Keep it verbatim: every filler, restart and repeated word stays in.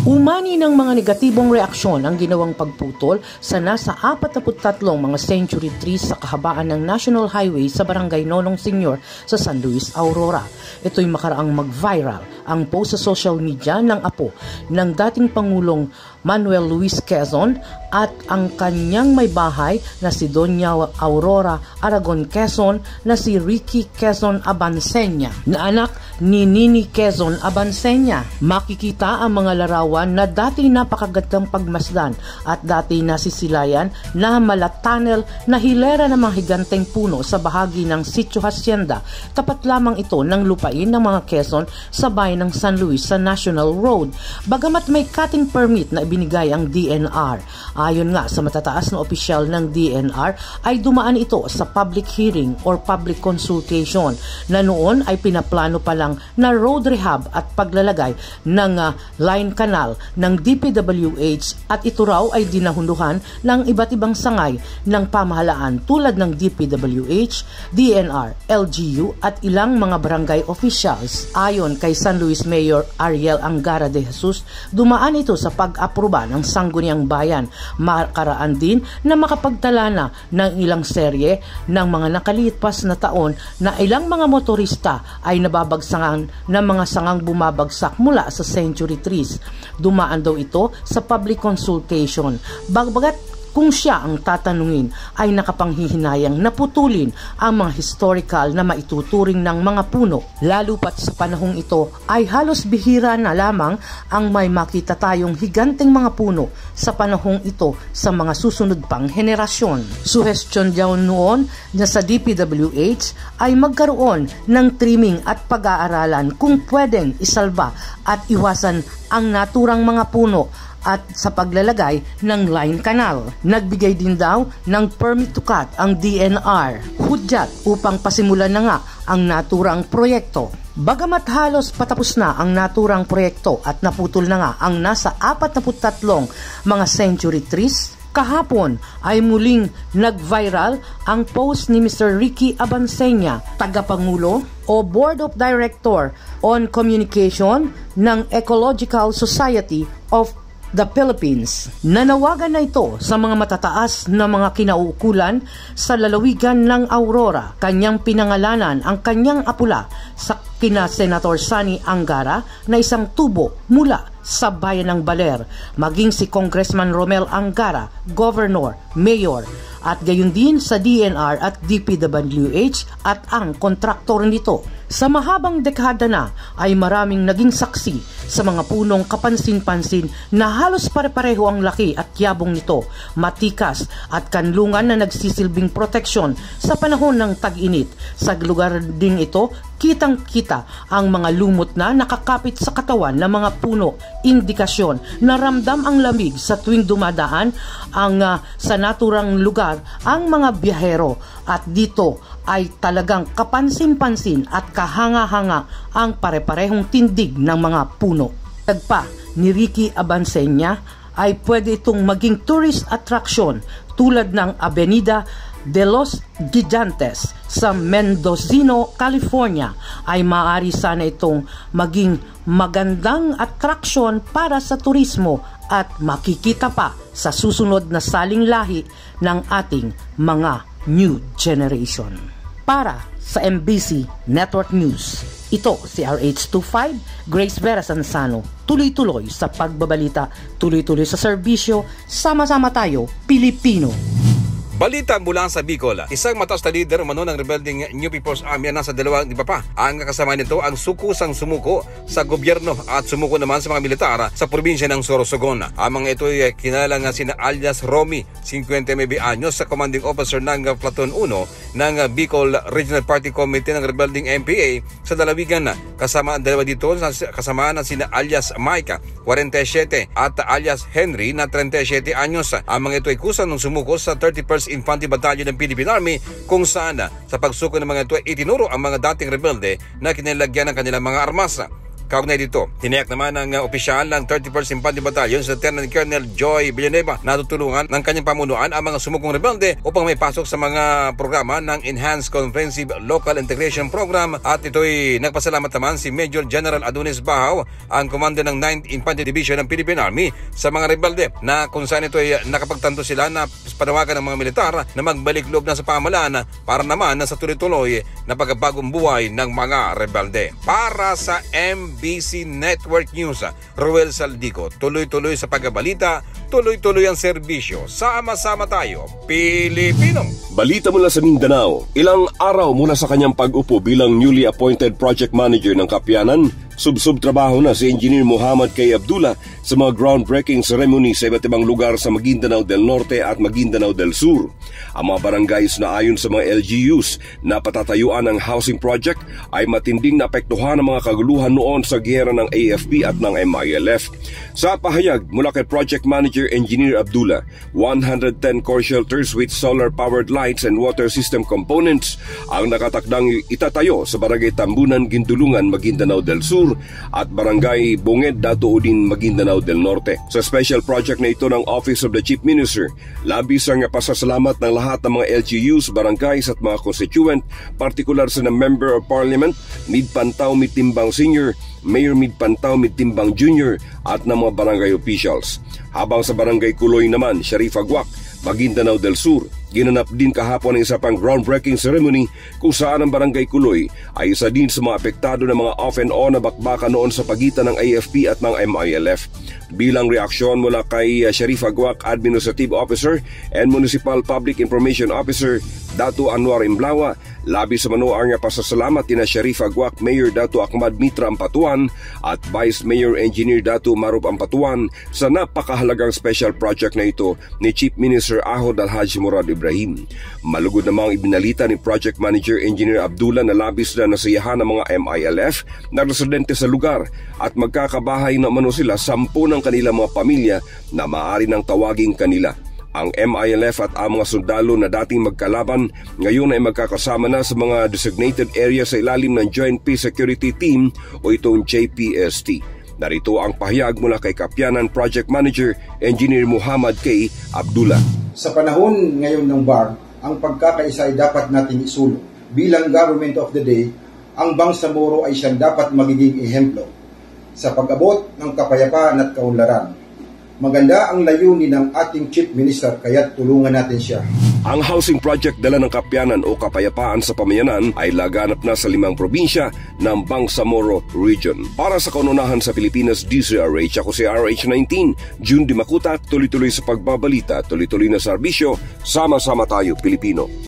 Umani ng mga negatibong reaksyon ang ginawang pagputol sa nasa apat na tatlong mga century trees sa kahabaan ng National Highway sa Barangay Nonong Senior sa San Luis, Aurora. Ito'y makaraang mag-viral ang post sa social media ng apo ng dating Pangulong Manuel Luis Quezon at ang kanyang may bahay na si Doña Aurora Aragon Quezon na si Ricky Quezon Abansenya na anak ni Nini Quezon Abansenya. Makikita ang mga larawan na dati napakagandang pagmasdan at dati nasisilayan na malatunnel na hilera ng mga higanteng puno sa bahagi ng Sitio Hacienda. Tapat lamang ito ng lupain ng mga Quezon sa bayan ng San Luis sa National Road. Bagamat may cutting permit na binigay ang D N R. Ayon nga sa matataas na opisyal ng D N R ay dumaan ito sa public hearing or public consultation na noon ay pinaplano pa lang na road rehab at paglalagay ng uh, line canal ng D P W H at ito raw ay dinahunduhan ng iba't ibang sangay ng pamahalaan tulad ng D P W H, D N R, L G U at ilang mga barangay officials. Ayon kay San Luis Mayor Ariel Angara de Jesus, dumaan ito sa pag-aproba ng Sangguniang Bayan. Makaraan din na makapagtala na ng ilang serye ng mga nakalipas na taon na ilang mga motorista ay nababagsakan ng mga sangang bumabagsak mula sa century trees. Dumaan daw ito sa public consultation. Bagbagat kung siya ang tatanungin ay nakapanghihinayang naputulin ang mga historical na maituturing ng mga puno. Lalo pat sa panahong ito ay halos bihira na lamang ang may makita tayong higanteng mga puno sa panahong ito sa mga susunod pang henerasyon. Suhestyon daw noon na sa D P W H ay magkaroon ng trimming at pag-aaralan kung pwedeng isalba at iwasan ang naturang mga puno at sa paglalagay ng line canal. Nagbigay din daw ng permit to cut ang D N R, hudyat upang pasimulan na nga ang naturang proyekto. Bagamat halos patapos na ang naturang proyekto at naputol na nga ang nasa apat na tatlong mga century trees, kahapon ay muling nag-viral ang post ni Mister Ricky Abansenya, tagapangulo o Board of Director on Communication ng Ecological Society of the Philippines. Nanawagan na ito sa mga matataas na mga kinauukulan sa lalawigan ng Aurora. Kanyang pinangalanan ang kanyang apula sa kina Senator Sani Angara na isang tubo mula sa bayan ng Baler, maging si Congressman Romel Angara, Governor, Mayor, at gayon din sa D N R at D P W H at ang kontraktor nito. Sa mahabang dekada na ay maraming naging saksi sa mga punong kapansin-pansin na halos pare-pareho ang laki at yabong nito, matikas at kanlungan na nagsisilbing proteksyon sa panahon ng tag-init. Sa lugar din ito, kitang-kita ang mga lumot na nakakapit sa katawan ng mga puno, indikasyon na ramdam ang lamig sa tuwing dumadaan ang uh, sa naturang lugar ang mga biyahero at dito ay talagang kapansin-pansin at kahanga-hanga ang pare-parehong tindig ng mga puno. Tagpa ni Ricky Abansenya ay pwede itong maging tourist attraction tulad ng Avenida de los Gigantes sa Mendocino, California ay maaari sana itong maging magandang attraction para sa turismo at makikita pa sa susunod na saling lahi ng ating mga new generation. Para sa M B C Network News, ito si R H twenty-five, Grace Vera Sansano. Tuloy-tuloy sa pagbabalita, tuloy-tuloy sa serbisyo, sama-sama tayo, Pilipino. Balita mula sa Bicol. Isang mataas na leader umano ng rebelding New People's Army na sa dalawang iba pa. Ang kasama nito ang sukusang sumuko sa gobyerno at sumuko naman sa mga militar sa probinsya ng Sorsogon. Ang mga ito ay kinala nga sina alias Romy, fifty-nine anyos, sa commanding officer ng Platoon one ng Bicol Regional Party Committee ng rebelding M P A sa dalawigan. Kasama ang dalawa dito, kasama na sina alias Mike, forty-seven, at alias Henry na thirty-seven anyos. Ang mga ito ay kusang ng sumuko sa thirty-first Infantry Battalion ng Philippine Army kung saan sa pagsuko ng mga ito ay itinuro ang mga dating rebelde na kinalagyan ng kanilang mga armas. Kaugnay dito, tiniyak naman ng uh, opisyal ng thirty-first Infantry Battalion sa Lieutenant Colonel Joy Villanueva na tutulungan ng kanyang pamunuan ang mga sumukong rebelde upang may pasok sa mga programa ng Enhanced Comprehensive Local Integration Program. At ito'y nagpasalamat naman si Major General Adonis Bahaw, ang komando ng ninth Infantry Division ng Philippine Army, sa mga rebelde na kung saan ito'y nakapagtanto sila na panawagan ng mga militar na magbalik loob na sa pamahalaan para naman sa tuloy-tuloy na pagbagong buhay ng mga rebelde. Para sa M B C Network News, Ruel Saldico, tuloy-tuloy sa pagbabalita, tuloy-tuloy ang serbisyo. Sama-sama tayo, Pilipino! Balita mula sa Mindanao. Ilang araw mula sa kanyang pag-upo bilang newly appointed project manager ng Kapianan, sub-sub trabaho na si Engineer Muhammad K. Abdullah sa mga groundbreaking ceremony sa iba't ibang lugar sa Maguindanao del Norte at Maguindanao del Sur. Ang mga barangays na ayon sa mga L G Us na patatayuan ng housing project ay matinding naapektuhan ng mga kaguluhan noon sa giyera ng A F P at ng M I L F. Sa pahayag mula kay Project Manager Engineer Abdullah, one hundred ten core shelters with solar-powered lights and water system components ang nakatakdang itatayo sa Barangay Tambunan, Gindulungan, Maguindanao del Sur at Barangay Bunged, Dato Udin, Maguindanao del Norte. Sa special project na ito ng Office of the Chief Minister, labis ang pasasalamat ng lahat ng mga L G Us, barangays at mga constituent, partikular sa na Member of Parliament, Mid Pantaw, Mid Timbang Senior, Mayor Mid Pantaw, Mid Timbang Junior at ng mga barangay officials. Habang sa Barangay Kuloy naman, Sharif Aguac, Maguindanao del Sur, ginanap din kahapon ang isa pang groundbreaking ceremony kung saan ang Barangay Kuloy ay isa din sa mga apektado ng mga off and on na bakbakan noon sa pagitan ng A F P at ng M I L F. Bilang reaksyon mula kay Sharif Aguac, Administrative Officer and Municipal Public Information Officer Dato Anwar Imblawa, labis sa mano ang pasasalamat ni Sharif Aguac, Mayor Dato Ahmad Mitra Ampatuan at Vice Mayor Engineer Dato Marub Ampatuan sa napakahalagang special project na ito ni Chief Minister Ahod Alhaji Murad Ibrahim. Malugod namang ibinalita ni Project Manager Engineer Abdullah na labis na nasiyahan ng mga M I L F na residente sa lugar at magkakabahay na mano sila sampu ng kanilang mga pamilya na maaari nang tawaging kanila. Ang M I L F at ang mga sundalo na dating magkalaban ngayon ay magkakasama na sa mga designated area sa ilalim ng Joint Peace Security Team o itong J P S T. Narito ang pahayag mula kay Kapianan Project Manager Engineer Muhammad K. Abdullah. Sa panahon ngayon ng B A R, ang pagkakaisa ay dapat nating isulong. Bilang Government of the Day, ang Bangsamoro ay siyang dapat magiging ehemplo sa pag-abot ng kapayapaan at kaunlaran. Maganda ang layunin ng ating Chief Minister kaya't tulungan natin siya. Ang housing project dala ng Kapianan o Kapayapaan sa Pamayanan ay laganap na sa limang probinsya ng Bangsamoro Region. Para sa kaununahan sa Pilipinas, D Z R H, ako si R H nineteen, June Di Makuta, tuloy-tuloy sa pagbabalita, tuloy-tuloy na serbisyo, sama-sama tayo Pilipino.